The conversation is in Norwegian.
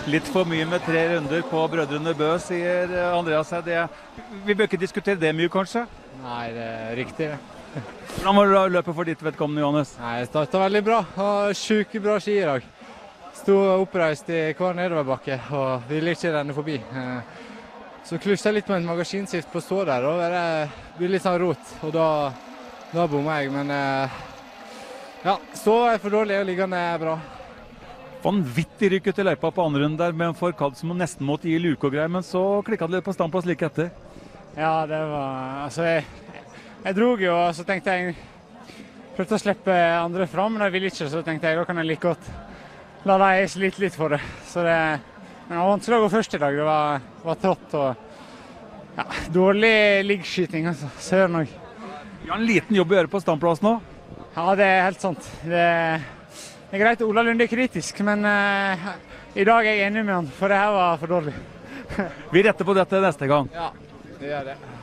Litt for mye med 3 runder på Brødrene Bø, sier Andreas her. Vi bør ikke diskutere det mye, kanskje? Nei, det er riktig. Hvordan var det løpet for ditt vedkommende, Johannes? Nei, jeg startet veldig bra. Har sjukt bra ski i dag. Stod oppreist i hver nedoverbakke og ville ikke renne forbi. Så klustet jeg litt med et magasinskift på stå der, og det blir litt sånn rot. Og da bommer jeg, men ja, stå er for dårlig og liggende er bra. Vanvittig rykk ut i løypa på andre runde der med en Forkad som nesten måtte gi luke og greier, men så klikket det litt på standplass like etter. Ja, det var, altså jeg drog jo, og så tenkte jeg, prøvde å slippe andre fram, men jeg ville ikke, så tenkte jeg, da kan jeg like godt la deg slite litt for det. Så det var vanskelig å gå først i dag, det var trått og ja, dårlig liggskyting, altså, søren også. Vi har en liten jobb å gjøre på standplass nå. Ja, det er helt sant. Det er greit, Ola Lunde er kritisk, men i dag er jeg enig med han, for det her var for dårlig. Vi retter på dette neste gang. Ja, det gjør det.